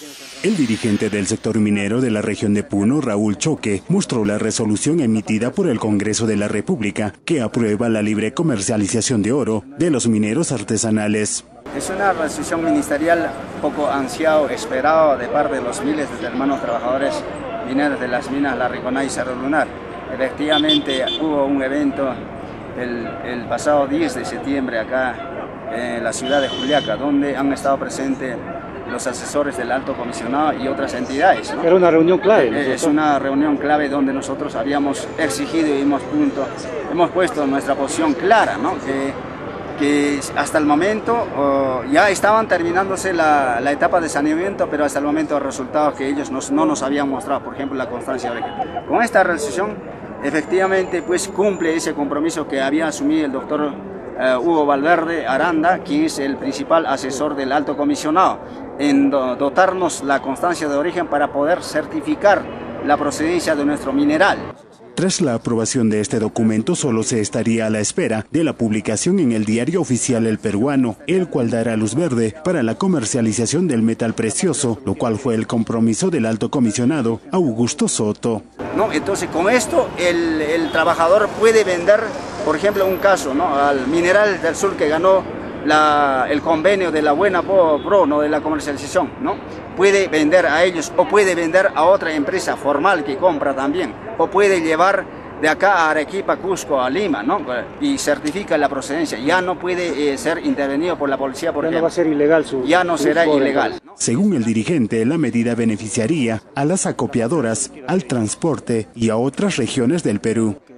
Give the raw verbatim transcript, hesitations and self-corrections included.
El dirigente del sector minero de la región de Puno, Raúl Choque, mostró la resolución emitida por el Congreso de la República que aprueba la libre comercialización de oro de los mineros artesanales. Es una resolución ministerial poco ansiado, esperado de parte de los miles de hermanos trabajadores mineros de las minas La Riconá y Cerro Lunar. Efectivamente hubo un evento el, el pasado diez de septiembre acá en la ciudad de Juliaca, donde han estado presentes los asesores del Alto Comisionado y otras entidades, ¿no? Era una reunión clave, ¿no? Es una reunión clave donde nosotros habíamos exigido y hemos, punto, hemos puesto nuestra posición clara, ¿no? Que, que hasta el momento oh, ya estaban terminándose la, la etapa de saneamiento, pero hasta el momento los resultados que ellos nos, no nos habían mostrado, por ejemplo la constancia de origen. Con esta resolución efectivamente pues cumple ese compromiso que había asumido el doctor uh, Hugo Valverde Aranda, quien es el principal asesor del Alto Comisionado, en do, dotarnos la constancia de origen para poder certificar la procedencia de nuestro mineral. Tras la aprobación de este documento, solo se estaría a la espera de la publicación en el Diario Oficial El Peruano, el cual dará luz verde para la comercialización del metal precioso, lo cual fue el compromiso del Alto Comisionado Augusto Soto. No, entonces con esto el, el trabajador puede vender, por ejemplo, un caso, ¿no?, al Mineral del Sur que ganó la, el convenio de la Buena Pro, ¿no?, de la comercialización, ¿no? Puede vender a ellos o puede vender a otra empresa formal que compra también, o puede llevar de acá a Arequipa, Cusco, a Lima, ¿no?, y certifica la procedencia. Ya no puede eh, ser intervenido por la policía, por ya ejemplo. no va a ser ilegal su Ya no será ilegal, ¿no? Según el dirigente, la medida beneficiaría a las acopiadoras, al transporte y a otras regiones del Perú.